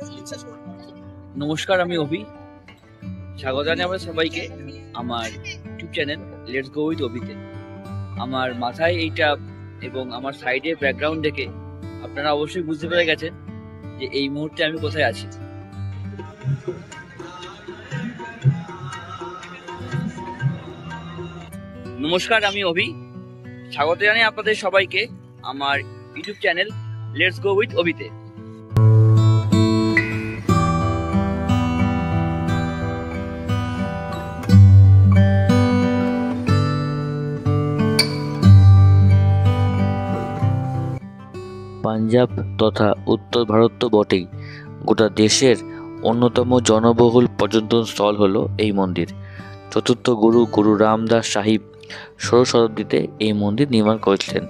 নমস্কার, আমি অভি। স্বাগত জানাই আমরা সবাইকে আমার YouTube channel let's go with অভিতে। আমার মাথায় এইটা এবং আমার সাইডে ব্যাকগ্রাউন্ড দেখে আপনারা অবশ্যই বুঝতে পেরে গেছেন যে এই মুহূর্তে আমি কোথায় আছি। নমস্কার, আমি অভি। স্বাগত জানাই আপনাদের সবাইকে আমার YouTube channel let's go with অভিতে। পাঞ্জাব তথা উত্তর ভারত তো বটেই, গোটা দেশের অন্যতম জনবহুল পর্যটন স্থল হলো এই মন্দির। চতুর্থ গুরু গুরু রামদাস সাহিব 16 শতাব্দীতে এই মন্দির নির্মাণ করেছিলেন।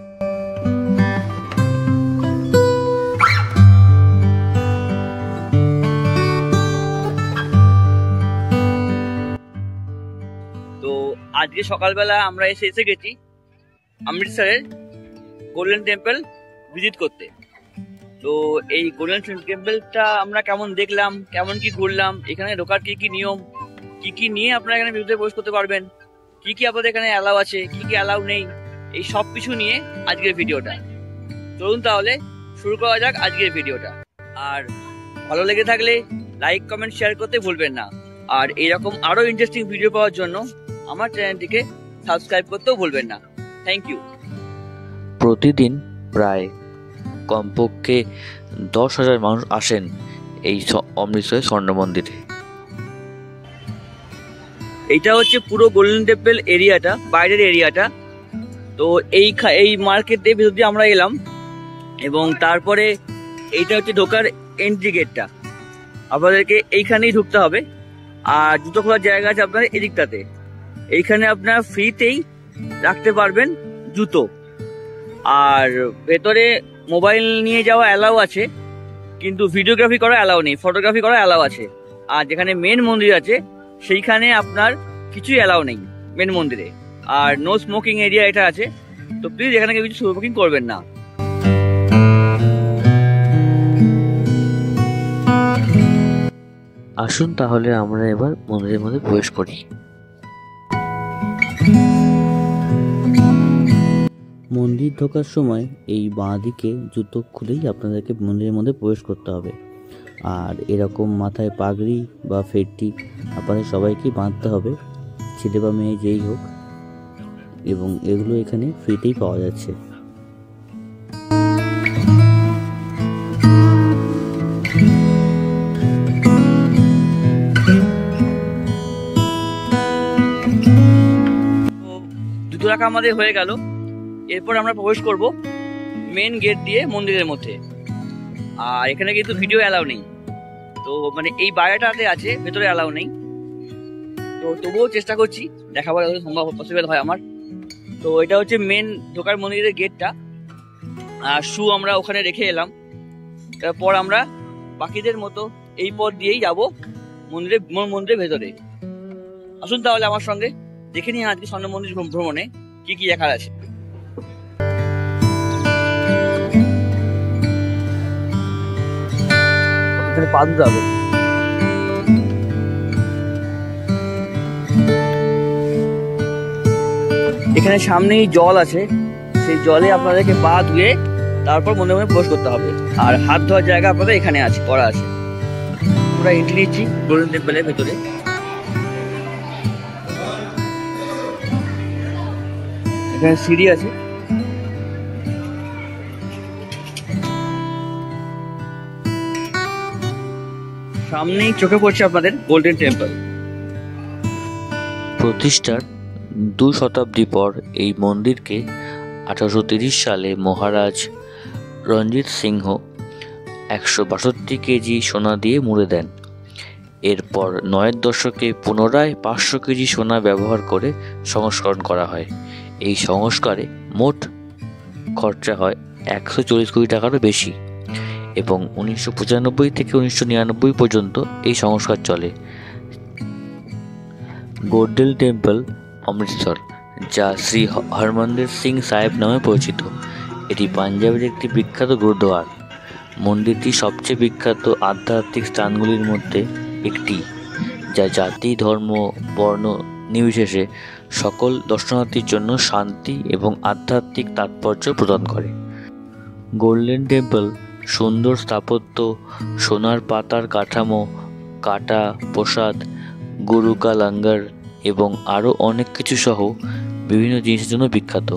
তো আজকে সকালবেলা আমরা এসে গেছি অমৃতসরের গোল্ডেন টেম্পল ভিজিট করতে। তো এই গোল্ডেন টেম্পলটা আমরা কেমন দেখলাম, কেমন কি ঘুরলাম, এখানে ঢোকার কি কি নিয়ম, কি কি নিয়ে আপনারা এখানে ভিতরে প্রবেশ করতে পারবেন, কি কি আপনাদের এখানে অ্যালাউ আছে, কি কি অ্যালাউ নেই, এই সব কিছু নিয়ে আজকের ভিডিওটা। চলুন তাহলে শুরু করা যাক আজকের ভিডিওটা। আর ভালো লেগে থাকলে লাইক, কমেন্ট, শেয়ার করতে ভুলবেন না। আর এইরকম আরো ইন্টারেস্টিং ভিডিও পাওয়ার জন্য আমার চ্যানেলটিকে সাবস্ক্রাইব করতেও ভুলবেন না। Thank you. প্রতিদিন প্রায় কমপক্ষে 10,000 মানুষ আসেন এই অমৃতসরের স্বর্ণ মন্দিরে। এইটা হচ্ছে পুরো গোল্ডেন টেম্পল এরিয়াটা, বাইরের এরিয়াটা। তো এই মার্কেটে ভিতর দিয়ে আমরা এলাম এবং তারপরে এইটা হচ্ছে ঢোকার এন্ট্রি গেটটা। আপনাদেরকে এইখানেই ঢুকতে হবে। আর জুতো খোলার জায়গা আছে আপনার এদিকটাতে। এইখানে আপনার ফ্রিতেই রাখতে পারবেন জুতো। আর ভেতরে মোবাইল নিয়ে যাওয়া অ্যালাউ আছে, কিন্তু ভিডিওগ্রাফি করা অ্যালাউ নেই, ফটোগ্রাফি করা অ্যালাউ আছে। আর যেখানে মেন মন্দির আছে সেইখানে আপনার কিছুই অ্যালাউ নেই মেন মন্দিরে। আর নো স্মোকিং এরিয়া এটা আছে। তো প্লিজ এখানে কেউ কিছু স্মোকিং করবেন না। আসুন তাহলে আমরা এবার মন্দিরের মধ্যে প্রবেশ করি। মন্দির ঢোকার সময় এই বাঁ দিকে জুতো খুলেই আপনাদেরকে মন্দিরের মধ্যে প্রবেশ করতে হবে। আর এরকম মাথায় পাগড়ি বা ফেটটি আপনাদের সবাইকেই বাঁধতে হবে, ছেলে বা মেয়ে যেই হোক। এবং এগুলো এখানে ফ্রিতেই পাওয়া যাচ্ছে। জুতো রাখা আমাদের হয়ে গেল। এরপর আমরা প্রবেশ করব মেন গেট দিয়ে মন্দিরের মধ্যে। আর এখানে কিন্তু ভিডিও অ্যালাউ নেই। তো মানে এই বাইরেটাতে আছে, ভেতরে অ্যালাউ নেই। তো তবুও চেষ্টা করছি দেখাবার যতটা সম্ভব পসিবল হয় আমার। তো এটা হচ্ছে মেন ঢোকার মন্দিরের গেটটা। আর শু আমরা ওখানে রেখে এলাম। তারপর আমরা বাকিদের মতো এই পথ দিয়েই যাব মন্দিরের ভেতরে। আসুন তাহলে আমার সঙ্গে দেখে নিই আজকে স্বর্ণ মন্দির ভ্রমণে কি কি দেখার আছে। পা দিতে হবে। এখানে সামনেই জল আছে, সেই জলে আপনাদেরকে পা ধুয়ে তারপর মনে মনে প্রবেশ করতে হবে। আর হাত ধোয়ার জায়গা আপনাদের এখানে আছে, করা আছে। আমরা এন্ট্রি নিচ্ছি গোল্ডেন টেম্পলের ভেতরে। এখানে সিঁড়ি আছে। সামনেই চোখে পড়ছে আপনাদের গোল্ডেন টেম্পল। প্রতিষ্ঠার 2 শতাব্দী পর এই মন্দিরকে 1830 সালে মহারাজ রঞ্জিত সিংহ 162 কেজি সোনা দিয়ে মুড়ে দেন। এরপর 9এর দশকে পুনরায় 500 কেজি সোনা ব্যবহার করে সংস্করণ করা হয়। এই সংস্কারে মোট খরচা হয় 140 কোটি টাকারও বেশি এবং 1995 থেকে 1999 পর্যন্ত এই সংস্কার চলে। গোল্ডেন টেম্পল অমৃতসর, যা শ্রী হরমন্দির সিং সাহেব নামে পরিচিত, এটি পাঞ্জাবের একটি বিখ্যাত গুরুদ্বার। মন্দিরটি সবচেয়ে বিখ্যাত আধ্যাত্মিক স্থানগুলির মধ্যে একটি, যা জাতি, ধর্ম, বর্ণ নির্বিশেষে সকল দর্শনার্থীর জন্য শান্তি এবং আধ্যাত্মিক তাৎপর্য প্রদান করে। গোল্ডেন টেম্পল সুন্দর স্থাপত্য, সোনার পাতার কাঠামো, কাটা প্রসাদ, গুরু কা লঙ্গর এবং আরও অনেক কিছু সহ বিভিন্ন জিনিসের জন্য বিখ্যাত।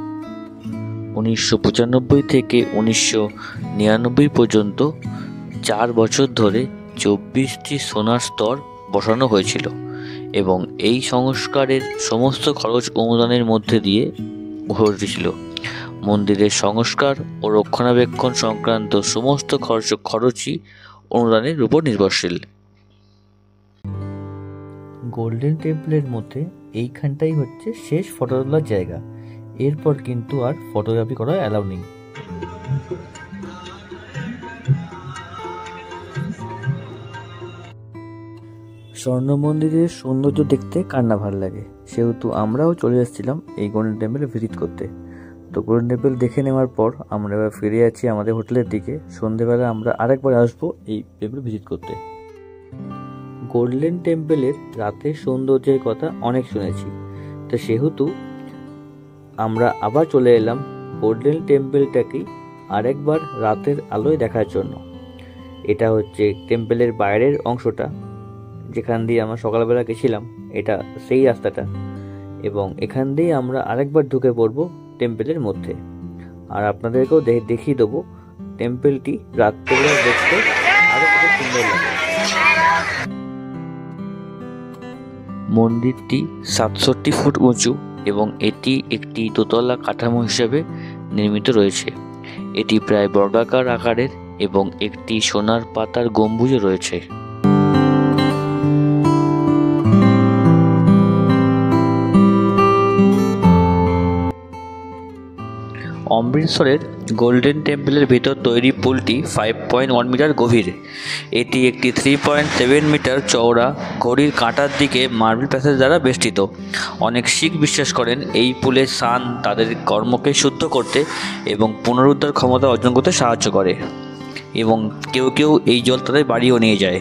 1995 থেকে 1999 পর্যন্ত 4 বছর ধরে 24টি সোনার স্তর বসানো হয়েছিল এবং এই সংস্কারের সমস্ত খরচ অনুদানের মধ্যে দিয়ে ঘটেছিল। মন্দিরের সংস্কার ও রক্ষণাবেক্ষণ সংক্রান্ত সমস্ত খরচই অনুদানের উপর নির্ভরশীল। গোল্ডেন টেম্পলের মধ্যে এইখানটাই হচ্ছে শেষ ফটো তোলার জায়গা। এরপর কিন্তু আর ফটোগ্রাফি করা অ্যালাউ নেই। স্বর্ণ মন্দিরের সৌন্দর্য দেখতে কার না ভালো লাগে, সেহেতু আমরাও চলে এসেছিলাম এই গোল্ডেন টেম্পলে ভিজিট করতে। তো গোল্ডেন টেম্পল দেখে নেওয়ার পর আমরা এবার ফিরে যাচ্ছি আমাদের হোটেলের দিকে। সন্ধেবেলা আমরা আরেকবার আসবো এই টেম্পল ভিজিট করতে। গোল্ডেন টেম্পলের রাতের সৌন্দর্যের কথা অনেক শুনেছি, তো সেহেতু আমরা আবার চলে এলাম গোল্ডেন টেম্পলটাকেই আরেকবার রাতের আলোয় দেখার জন্য। এটা হচ্ছে টেম্পলের বাইরের অংশটা, যেখান দিয়ে আমরা সকালবেলা গেছিলাম, এটা সেই রাস্তাটা, এবং এখান দিয়ে আমরা আরেকবার ঢুকে পড়বো টেম্পলের মধ্যে। আর আপনাদেরকেও দেখিয়ে দেবো টেম্পলটি রাত্রেবেলা দেখতে আরো কত সুন্দর লাগে। মন্দিরটি 67 ফুট উঁচু এবং এটি একটি দোতলা কাঠামো হিসেবে নির্মিত রয়েছে। এটি প্রায় বর্গাকার আকারের এবং একটি সোনার পাতার গম্বুজও রয়েছে। অমৃতসরের গোল্ডেন টেম্পলের ভেতর তৈরি পুলটি 5.1 মিটার গভীর। এটি একটি 3.7 মিটার চওড়া ঘড়ির কাঁটার দিকে মার্বেল প্যাসেজ দ্বারা বেষ্টিত। অনেক শিখ বিশ্বাস করেন এই পুলের স্নান তাদের কর্মকে শুদ্ধ করতে এবং পুনরুদ্ধার ক্ষমতা অর্জন করতে সাহায্য করে, এবং কেউ কেউ এই জল তাদের বাড়িও নিয়ে যায়।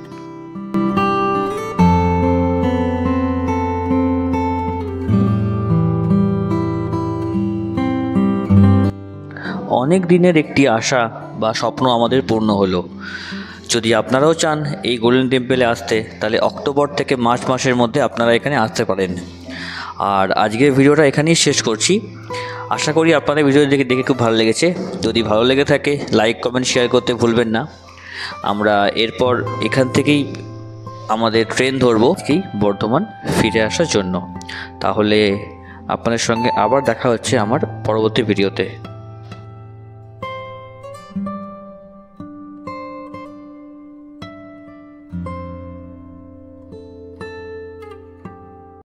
অনেক দিনের একটি আশা বা স্বপ্ন আমাদের পূর্ণ হলো। যদি আপনারাও চান এই গোল্ডেন টেম্পলে আসতে, তাহলে অক্টোবর থেকে মার্চ মাসের মধ্যে আপনারা এখানে আসতে পারেন। আর আজকের ভিডিওটা এখানেই শেষ করছি। আশা করি আপনাদের ভিডিও দেখে খুব ভালো লেগেছে। যদি ভালো লেগে থাকে লাইক, কমেন্ট, শেয়ার করতে ভুলবেন না। আমরা এরপর এখান থেকেই আমাদের ট্রেন ধরবো বর্ধমান ফিরে আসার জন্য। তাহলে আপনাদের সঙ্গে আবার দেখা হচ্ছে আমার পরবর্তী ভিডিওতে।